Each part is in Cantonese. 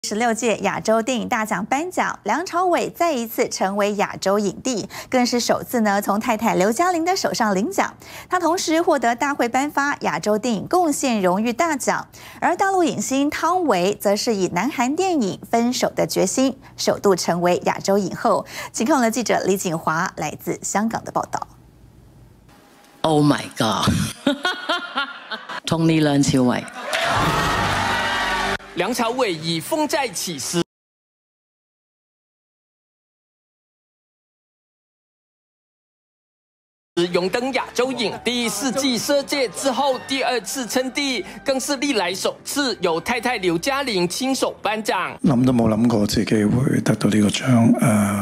16届亚洲电影大奖颁奖，梁朝伟再一次成为亚洲影帝，更是首次从太太刘嘉玲的手上领奖。他同时获得大会颁发亚洲电影贡献荣誉大奖。而大陆影星汤唯则是以南韩电影《分手的决心》首度成为亚洲影后。请看我们的记者李锦华来自香港的报道。 Oh my god！ Tony 梁朝伟。 梁朝伟以风再起时，荣登亚洲影帝，4季射界之后第2次称帝，更是歷來首次由太太劉嘉玲親手頒獎。 諗都冇諗過自己會得到呢個獎，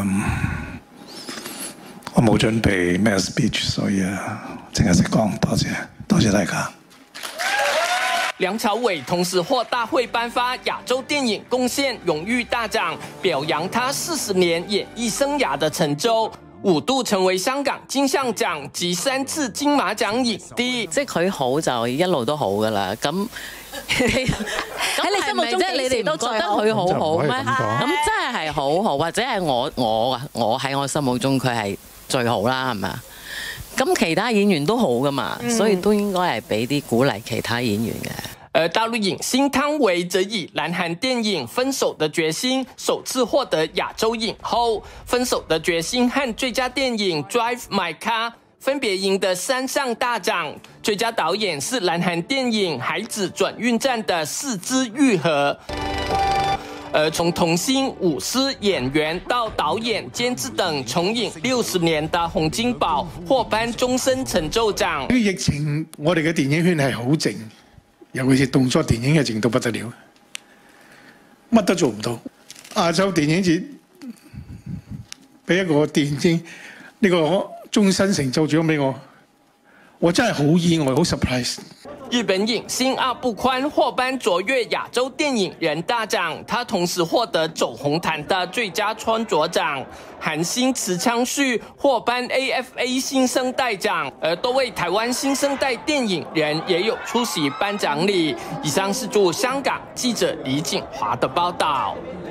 我冇準備咩 speech， 所以淨係識講多謝大家。 梁朝伟同时获大会颁发亚洲电影贡献荣誉大奖，表扬他40年演艺生涯的成就，5度成为香港金像奖及3次金馬獎影帝。 即係佢好就一路都好噶啦。咁喺你心目中，即係你哋唔覺得佢好好咩？咁真係好好，或者係我喺我心目中佢係最好啦，係咪啊？ 咁其他演員都好噶嘛，所以都應該係俾啲鼓勵其他演員嘅。 而大陸影星湯唯則以南韓電影《分手的決心》首次獲得亞洲影后，《分手的決心》和最佳電影《Drive My Car》分別贏得3項大獎，最佳導演是南韓電影《孩子轉運站》的是枝裕和。 而從童星、舞獅、演員到導演、監製等，重影60年的洪金寶獲頒終身成就獎。 呢疫情，我哋嘅電影圈係好靜，尤其是動作電影係靜到不得了，乜都做唔到。亞洲電影節俾一個電影呢個終身成就獎俾我真係好意外，好 surprise。 日本影星阿部寬獲頒卓越亞洲電影人大獎，他同時獲得走紅毯的最佳穿着獎。韓星池昌旭獲頒 AFA 新生代獎，而多位台灣新生代電影人也有出席頒獎禮。以上是駐香港記者李錦華的報道。